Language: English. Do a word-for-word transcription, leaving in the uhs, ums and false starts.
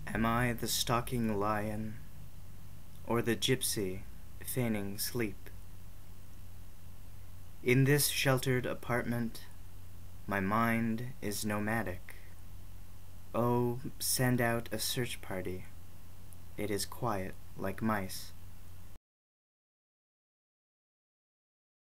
Am I the stalking lion, or the gypsy feigning sleep? In this sheltered apartment, my mind is nomadic. Oh, send out a search party. It is quiet like mice.